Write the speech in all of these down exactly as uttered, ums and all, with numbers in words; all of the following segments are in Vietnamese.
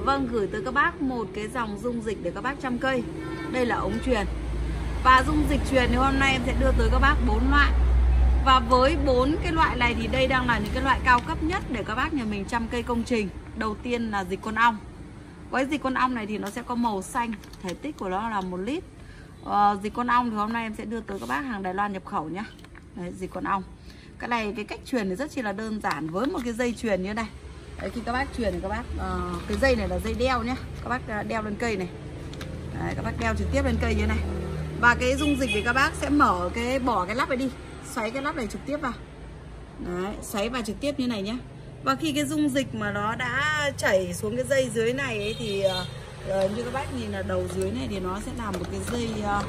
vâng, gửi tới các bác một cái dòng dung dịch để các bác chăm cây. Đây là ống truyền. Và dung dịch truyền thì hôm nay em sẽ đưa tới các bác bốn loại. Và với bốn cái loại này thì đây đang là những cái loại cao cấp nhất để các bác nhà mình chăm cây công trình. Đầu tiên là dịch con ong. Với dịch con ong này thì nó sẽ có màu xanh, thể tích của nó là một lít. Ờ, dịch con ong thì hôm nay em sẽ đưa tới các bác hàng Đài Loan nhập khẩu nhá. Đấy, dịch con ong. Cái này cái cách truyền thì rất chi là đơn giản với một cái dây truyền như này. Đấy, khi các bác truyền thì các bác uh, cái dây này là dây đeo nhá, các bác đeo lên cây này. Đấy, các bác đeo trực tiếp lên cây như này. Và cái dung dịch thì các bác sẽ mở cái bỏ cái lắp này đi, xoáy cái lắp này trực tiếp vào. Đấy, xoáy vào trực tiếp như này nhá. Và khi cái dung dịch mà nó đã chảy xuống cái dây dưới này ấy, thì uh, như các bác nhìn là đầu dưới này thì nó sẽ làm một cái dây uh,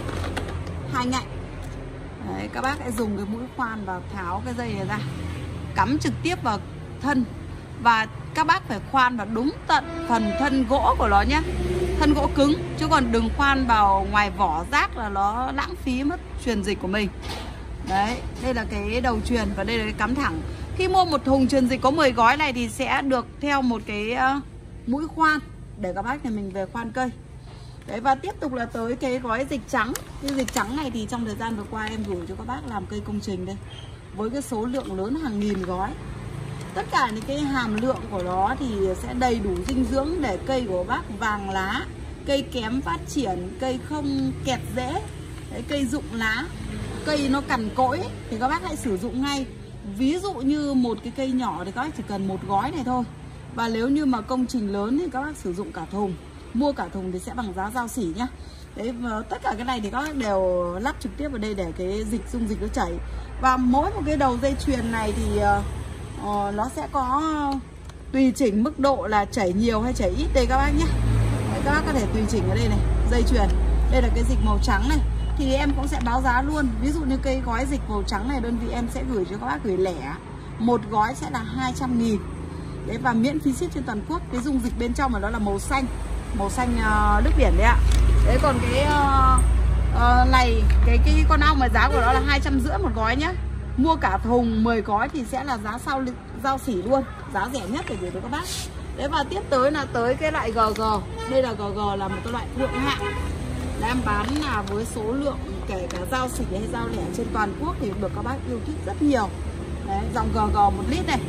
hai ngạnh. Đấy, các bác hãy dùng cái mũi khoan và tháo cái dây này ra, cắm trực tiếp vào thân. Và các bác phải khoan vào đúng tận phần thân gỗ của nó nhé, thân gỗ cứng, chứ còn đừng khoan vào ngoài vỏ rác là nó lãng phí mất truyền dịch của mình. Đấy, đây là cái đầu truyền và đây là cái cắm thẳng. Khi mua một thùng truyền dịch có mười gói này thì sẽ được theo một cái uh, mũi khoan để các bác nhà mình về khoan cây. Đấy, và tiếp tục là tới cái gói dịch trắng. Cái dịch trắng này thì trong thời gian vừa qua em gửi cho các bác làm cây công trình đây, với cái số lượng lớn hàng nghìn gói. Tất cả những cái hàm lượng của nó thì sẽ đầy đủ dinh dưỡng để cây của bác vàng lá, cây kém phát triển, cây không kẹt rễ, đấy, cây rụng lá, cây nó cằn cỗi thì các bác hãy sử dụng ngay. Ví dụ như một cái cây nhỏ thì các bác chỉ cần một gói này thôi. Và nếu như mà công trình lớn thì các bác sử dụng cả thùng. Mua cả thùng thì sẽ bằng giá giao xỉ nhá. Đấy, và tất cả cái này thì các bác đều lắp trực tiếp vào đây để cái dịch dung dịch nó chảy. Và mỗi một cái đầu dây chuyền này thì uh, nó sẽ có tùy chỉnh mức độ là chảy nhiều hay chảy ít đây các bác nhé. Đấy, các bác có thể tùy chỉnh ở đây này, dây chuyền. Đây là cái dịch màu trắng này thì em cũng sẽ báo giá luôn. Ví dụ như cây gói dịch màu trắng này đơn vị em sẽ gửi cho các bác gửi lẻ. Một gói sẽ là hai trăm nghìn. Đấy, và miễn phí ship trên toàn quốc. Cái dung dịch bên trong mà nó là màu xanh, màu xanh uh, nước biển đấy ạ. Đấy, còn cái uh, uh, này, cái cái con ong mà giá của nó là hai trăm rưỡi một gói nhá. Mua cả thùng mười gói thì sẽ là giá sau giao xỉ luôn, giá rẻ nhất để gửi tới các bác. Đấy, và tiếp tới là tới cái loại giê giê. Đây là giê giê là một cái loại thượng hạng. Em bán là với số lượng kể cả giao xỉ hay giao lẻ trên toàn quốc thì được các bác yêu thích rất nhiều. Đấy, dòng giê giê một lít này.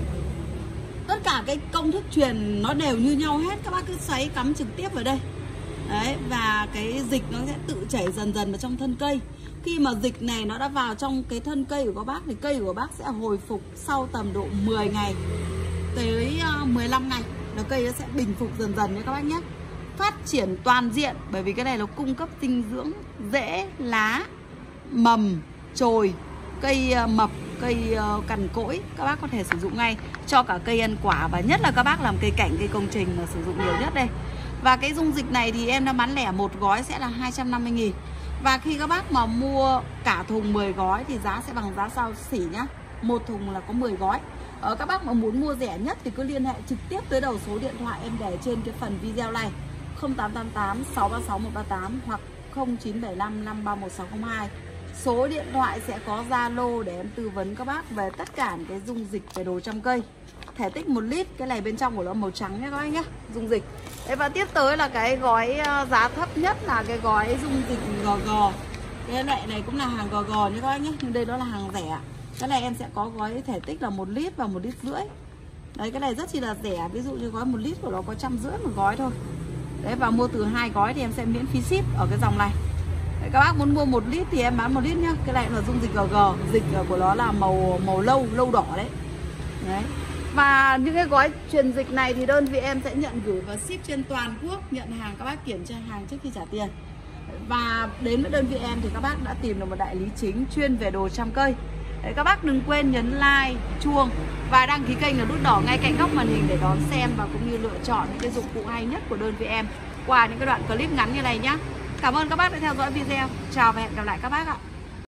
Tất cả cái công thức truyền nó đều như nhau hết, các bác cứ xoáy cắm trực tiếp vào đây. Đấy, và cái dịch nó sẽ tự chảy dần dần vào trong thân cây. Khi mà dịch này nó đã vào trong cái thân cây của các bác thì cây của các bác sẽ hồi phục sau tầm độ mười ngày tới mười lăm ngày là cây nó sẽ bình phục dần dần nha các bác nhé. Phát triển toàn diện, bởi vì cái này nó cung cấp dinh dưỡng rễ, lá, mầm, chồi, cây mập, cây cằn cỗi. Các bác có thể sử dụng ngay cho cả cây ăn quả, và nhất là các bác làm cây cảnh, cây công trình là sử dụng nhiều nhất đây. Và cái dung dịch này thì em đã bán lẻ một gói sẽ là hai trăm năm mươi nghìn. Và khi các bác mà mua cả thùng mười gói thì giá sẽ bằng giá giao xỉ nhá. Một thùng là có mười gói. Ở các bác mà muốn mua rẻ nhất thì cứ liên hệ trực tiếp tới đầu số điện thoại em để trên cái phần video này, không tám tám tám sáu ba sáu một ba tám hoặc không chín bảy năm năm ba một sáu không hai. Số điện thoại sẽ có Zalo để em tư vấn các bác về tất cả cái dung dịch về đồ chăm cây. Thể tích một lít, cái này bên trong của nó màu trắng nhé các bác nhé, dung dịch. Đấy, và tiếp tới là cái gói giá thấp nhất là cái gói dung dịch giê giê. Cái loại này cũng là hàng giê giê nhé các bác nhé, nhưng đây đó là hàng rẻ. Cái này em sẽ có gói thể tích là một lít và một lít rưỡi. Đấy, cái này rất chi là rẻ, ví dụ như gói một lít của nó có trăm rưỡi một gói thôi. Đấy, và mua từ hai gói thì em sẽ miễn phí ship ở cái dòng này. Đấy, các bác muốn mua một lít thì em bán một lít nhá. Cái này là dung dịch giê giê, dịch của nó là màu màu lâu, lâu đỏ đấy. Đấy. Và những cái gói truyền dịch này thì đơn vị em sẽ nhận gửi và ship trên toàn quốc, nhận hàng các bác kiểm tra hàng trước khi trả tiền. Và đến với đơn vị em thì các bác đã tìm được một đại lý chính chuyên về đồ chăm cây. Đấy, các bác đừng quên nhấn like, chuông và đăng ký kênh là nút đỏ ngay cạnh góc màn hình để đón xem và cũng như lựa chọn những cái dụng cụ hay nhất của đơn vị em qua những cái đoạn clip ngắn như này nhé. Cảm ơn các bác đã theo dõi video. Chào và hẹn gặp lại các bác ạ.